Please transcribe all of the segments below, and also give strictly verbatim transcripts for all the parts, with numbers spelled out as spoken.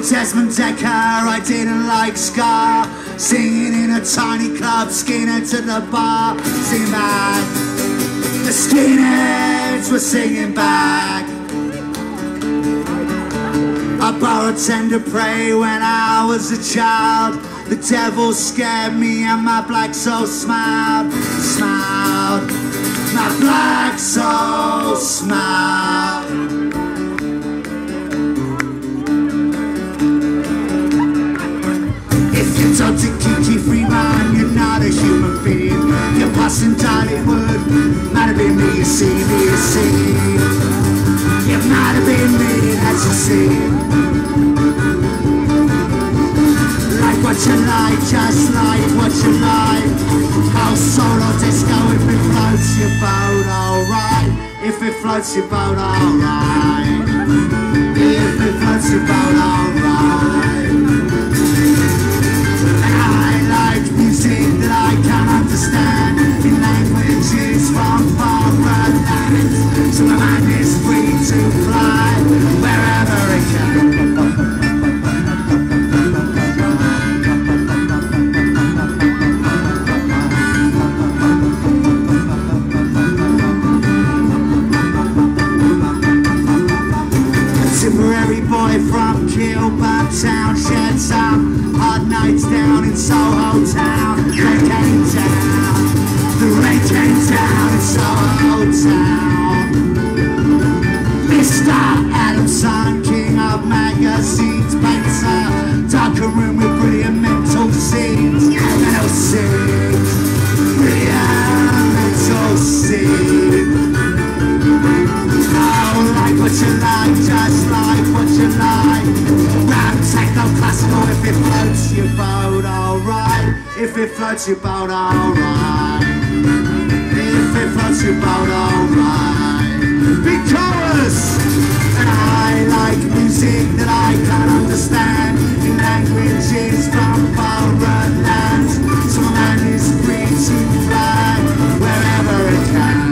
Desmond Decker, I didn't like ska. Singing in a tiny club, skinheads at the bar. Singing back, the skinheads were singing back. I borrowed tender prey when I was a child. The devil scared me and my black soul smiled. Smiled, my black soul smiled. If you don't take Kiki Freeman, you're not a human being. You're passing Dollywood, might have been me, you see, me, you see. It might have been me, as you see. Like what you like, just like what you like. House, solo, disco, if it floats your boat, alright. If it floats your boat, alright. If it floats your boat, alright. And I like music that I can understand in languages from foreign lands. So my mind is free to fly wherever it can. Contemporary boy from Kilburn Town shed some hard nights down in Soho Town. The rain came down, the rain came down in Soho Town. Mister Adamson, king of magazines, paints a darker room with brilliant mental scenes. Mental scenes, brilliant mental scenes. Oh, like what you like, just like what you like. Rap, techno, classical, if it floats your boat, alright. If it floats your boat, alright. If it floats your boat, alright. Big chorus! And I like music that I can understand in languages from foreign lands. So my man is free to fly wherever it can.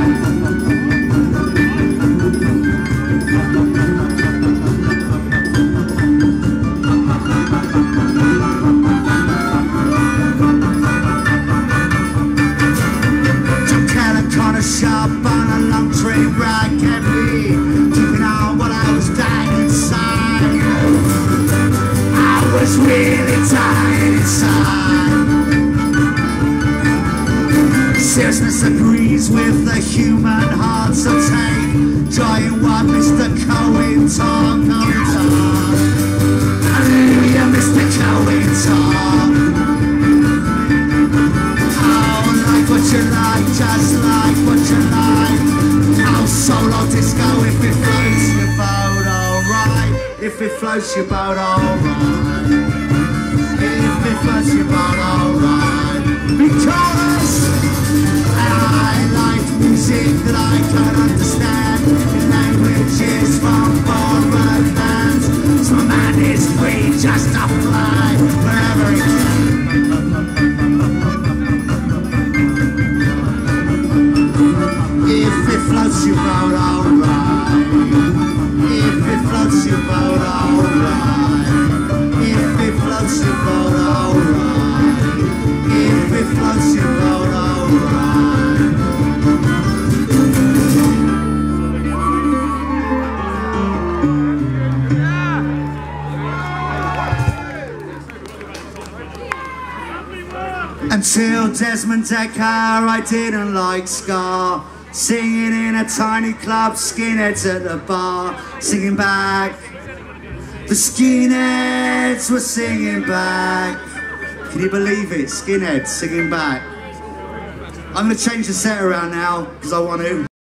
Shop on a long train ride kept me keeping on what I was dying inside. I was really dying inside. Seriousness agrees with the human heart, so take joy in what Mister Cohen taught. Cohen taught. Hallelujah, Mister Cohen taught. What you like, just like what you like. House, solo, disco, if it floats your boat, alright. If it floats your boat, alright. If it floats your boat, alright. Because I like music that I can understand in languages from foreign lands. So my man is free just to fly wherever he can. If it floats your boat, alright. If it floats your boat, alright. If it floats your boat, alright. If it floats your boat, alright. Until Desmond Decker, I didn't like ska. Singing in a tiny club, skinheads at the bar, singing back. The skinheads were singing back. Can you believe it? Skinheads singing back. I'm going to change the set around now, because I want to.